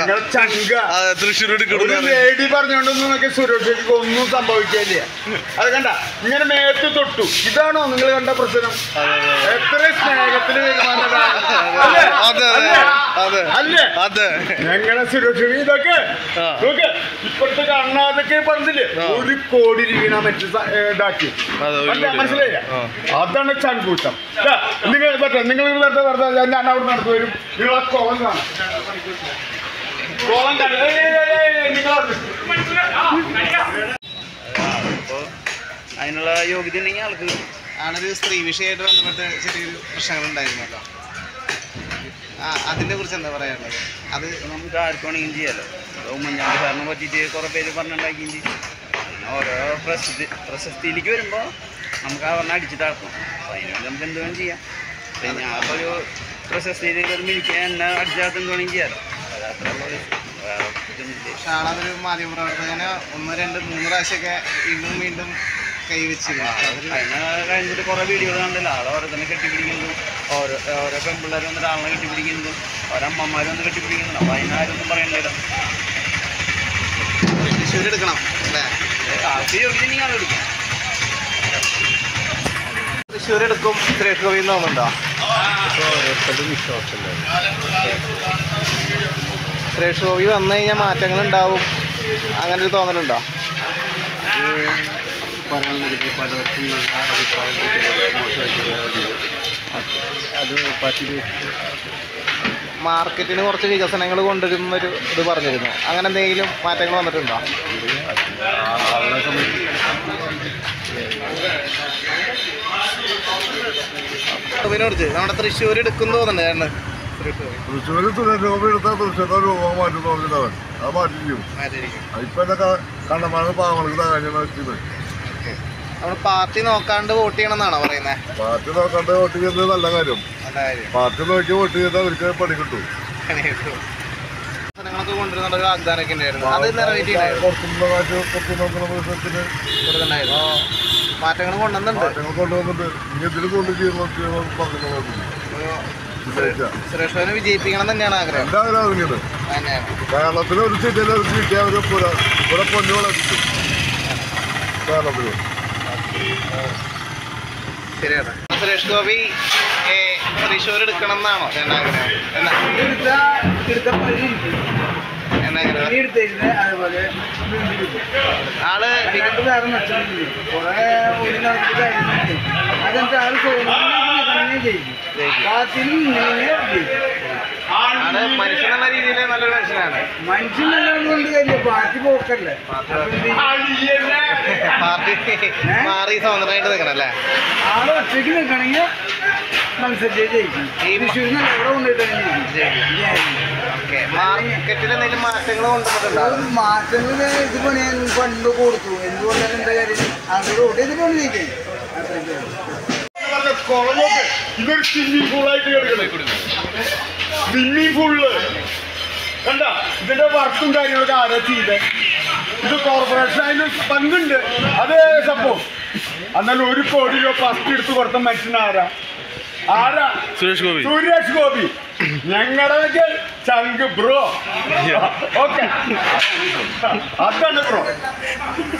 Lady പറഞ്ഞോണ്ടൊന്നും നമുക്ക് സുരക്ഷയ്ക്ക് ഒന്നും സംഭവിക്കില്ല. അത് കണ്ട ഇങ്ങനെ മേത്ത് തൊട്ടു. ഇതാണോ നിങ്ങൾ കണ്ട പ്രശ്നം? എത്ര സ്നേഹത്തിന് അല്ലേ ഞങ്ങളെ സുരക്ഷ ഇതൊക്കെ നോക്ക്. ഇപ്പോഴത്തെ കണ്ണാതൊക്കെ പറഞ്ഞില്ലേ 1 കോടി രൂപ മറ്റു ഇതാക്കി. മനസ്സിലായില്ല? അതാണ് ചങ്കൂട്ടം. നിങ്ങൾ നിങ്ങൾ വെറുതെ ഞാൻ അവിടെ നടന്നു വരും. നിങ്ങൾ ആ കോളം കാണാം. കോളം കാണാം. അതിനുള്ള യോഗ്യത ഉണ്ടെങ്കിൽ ആളൊരു സ്ത്രീ വിഷയമായിട്ട് ബന്ധപ്പെട്ട് ചെറിയൊരു പ്രശ്നങ്ങളുണ്ടായിരുന്നല്ലോ. അതിനെ കുറിച്ച് എന്താ പറയാനുള്ളത്? അത് നമുക്ക് ആർക്കും വേണമെങ്കിലും ചെയ്യാമല്ലോ. ഉമ്മൻചാണ്ടി സാറിനെ പറ്റിയിട്ട് കുറേ പേര് പറഞ്ഞുണ്ടാക്കുകയും ചെയ്യും. ഓരോ പ്രശസ്തിയിലേക്ക് വരുമ്പോൾ നമുക്ക് അവരെ അടിച്ചു താഴ്ത്തും. അപ്പോൾ അതിനുവേണ്ടി നമുക്ക് എന്ത് വേണം ചെയ്യാം. ഞാനിപ്പോൾ ഒരു പ്രശസ്തിയിലേക്ക് ഒരു മിനിക്ക് എന്നെ അടിച്ചാഴ്ത്ത് എന്ത് വേണമെങ്കിൽ ചെയ്യാമല്ലോ. അത് അത്ര പക്ഷെ ആളതൊരു മാധ്യമപ്രവർത്തകന് 1, 2, 3 പ്രാവശ്യമൊക്കെ വീണ്ടും കൈവച്ചിരുന്നു. അതിന് കഴിഞ്ഞിട്ട് കുറേ വീഡിയോകൾ കണ്ടില്ല. ആളെ ഓരോ തന്നെ കെട്ടിപ്പിടിക്കുന്നതും ഓരോ പെൺപിള്ളേർ വന്നിട്ട് ആളെ കെട്ടിപ്പിടിക്കുന്നതും ഓരോ അമ്മമാർ വന്ന് കെട്ടിപ്പിടിക്കുന്നുണ്ട്. അപ്പോൾ അതിനാരൊന്നും പറയണ്ടല്ലോ. തൃശ്ശൂർ എടുക്കണം അല്ലേ? ആൾക്ക് യോഗ്യതയെങ്കിൽ ആൾ എടുക്കാം. തൃശ്ശൂർ എടുക്കും സുരേഷ് ഗോപി എന്ന് തോന്നുന്നുണ്ടോ? സുരേഷ് ഗോപി വന്നു കഴിഞ്ഞാൽ മാറ്റങ്ങളുണ്ടാവും അങ്ങനെ ഒരു തോന്നലുണ്ടോ? മാർക്കറ്റിന് കുറച്ച് വികസനങ്ങൾ കൊണ്ടുവരുന്നൊരു ഇത് പറഞ്ഞിരുന്നു. അങ്ങനെ എന്തെങ്കിലും മാറ്റങ്ങൾ വന്നിട്ടുണ്ടോ? അതിനോട് നമ്മുടെ തൃശ്ശൂർ എടുക്കുന്നു തോന്നുന്നുണ്ട്. തൃശ്ശൂര് സുരേഷ് ഗോപി എടുത്താൽ തൃശ്ശൂർ രൂപ മാറ്റി തോന്നിട്ടവൻ അത് മാറ്റിക്കും. ഇപ്പൊ എന്നെ കണ്ടമാന പാവങ്ങൾക്ക് തകഞ്ഞ വെച്ചത്. നമ്മൾ പാർട്ടി നോക്കാണ്ട് വോട്ട് ചെയ്യണമെന്നാണോ പറയുന്നത്? പാർട്ടി നോക്കാണ്ട് വോട്ട് ചെയ്യുന്നത് നല്ല കാര്യം. പാർട്ടി നോക്കി വോട്ട് ചെയ്താൽ അവർക്ക് പണി കിട്ടും. സാധനങ്ങളൊക്കെ കൊണ്ടുവരുന്ന ഒരു വാഗ്ദാനമൊക്കെ ഉണ്ടായിരുന്നു. അത് മാറ്റങ്ങൾ കൊണ്ടുവന്നുണ്ട്. ഇനി ഇതിൽ കൊണ്ട് ചെയ്യുന്ന സുരേഷ് ഗോപിനെ വിജയിപ്പിക്കണം തന്നെയാണ് ആഗ്രഹം. എന്താ ആഗ്രഹം? കേരളത്തിൽ ഒരു സീറ്റിൽ ഒരു സീറ്റ് അവർ ഇവിടെ പൊന്നു വളർത്തിക്കും കേരളത്തിൽ. ശരിയാണ്. സുരേഷ് ഗോപി തൃശ്ശൂർ എടുക്കണം എന്നാണോ ആഗ്രഹം? ആള് ആള് മനുഷ്യനെന്ന രീതിയിൽ നല്ലൊരു മനുഷ്യനാണ്. പാർട്ടി പോക്കല്ലേ, പാർട്ടി മാറി സ്വതന്ത്രമായിട്ട് നിൽക്കണം അല്ലേ? ആള് ഒറ്റയ്ക്ക് നിൽക്കണമെങ്കിൽ മത്സരിച്ചേ ജയിക്കും. എവിടെ കൊണ്ടിട്ട് മാർക്കറ്റിൽ എന്തെങ്കിലും മാറ്റങ്ങൾ കൊണ്ടുവന്നിട്ടുണ്ടോ? മാറ്റങ്ങൾ ഇത് ഫണ്ട് കൊടുത്തു. എന്തുകൊണ്ടാണ് എന്താ കാര്യം? അങ്ങോട്ട് വോട്ട് ചെയ്തിട്ടാണ് ജയിക്കാൻ. ഇതൊരു സ്വിമ്മിംഗ് പൂളായിട്ട് കിടക്കണം. സ്വിമ്മിംഗ് പൂളില് കണ്ട ഇതിന്റെ വർക്കും കാര്യങ്ങളൊക്കെ ആരാ ചെയ്തേ? ഇത് കോർപ്പറേഷൻ അതിന് പങ്കുണ്ട്. അത് സപ്പോസ് എന്നാലും 1 കോടി രൂപ ഫസ്റ്റ് എടുത്ത് കൊടുത്ത മനുഷ്യനാരാ? സുരേഷ് ഗോപി. ഞങ്ങളുടെ ചങ്ക് ബ്രോ. ഓക്കെ, അതാണ് ബ്രോ.